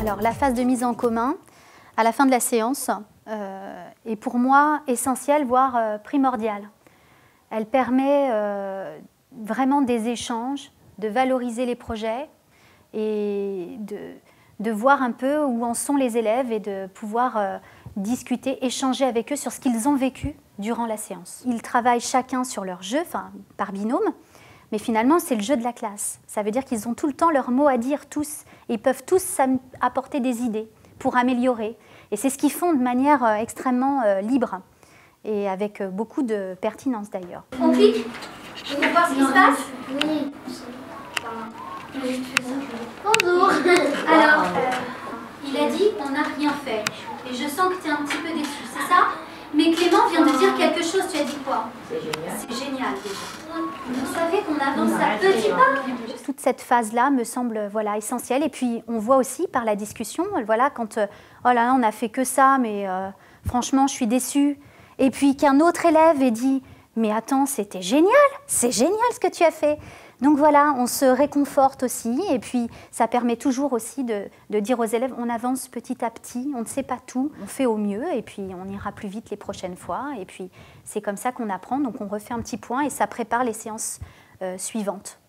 Alors la phase de mise en commun, à la fin de la séance, est pour moi essentielle, voire primordiale. Elle permet vraiment des échanges, de valoriser les projets et de voir un peu où en sont les élèves et de pouvoir discuter, échanger avec eux sur ce qu'ils ont vécu durant la séance. Ils travaillent chacun sur leur jeu, enfin par binôme, mais finalement c'est le jeu de la classe. Ça veut dire qu'ils ont tout le temps leur mot à dire tous, et ils peuvent tous apporter des idées pour améliorer. Et c'est ce qu'ils font de manière extrêmement libre et avec beaucoup de pertinence d'ailleurs. On clique pour voir ce qui se passe? Oui. Bonjour. Alors, il a dit on n'a rien fait. Et je sens que tu es un petit peu déçu, c'est ça? Mais Clément vient de dire quelque chose, tu as dit quoi? C'est génial. C'est génial déjà. Vous savez qu'on avance à petits pas. Toute cette phase-là me semble voilà, essentielle. Et puis on voit aussi par la discussion, voilà, quand oh là là, on n'a fait que ça, mais franchement je suis déçue. Et puis qu'un autre élève ait dit mais attends, c'était génial, c'est génial ce que tu as fait. Donc voilà, on se réconforte aussi et puis ça permet toujours aussi de dire aux élèves on avance petit à petit, on ne sait pas tout, on fait au mieux et puis on ira plus vite les prochaines fois et puis c'est comme ça qu'on apprend, donc on refait un petit point et ça prépare les séances suivantes.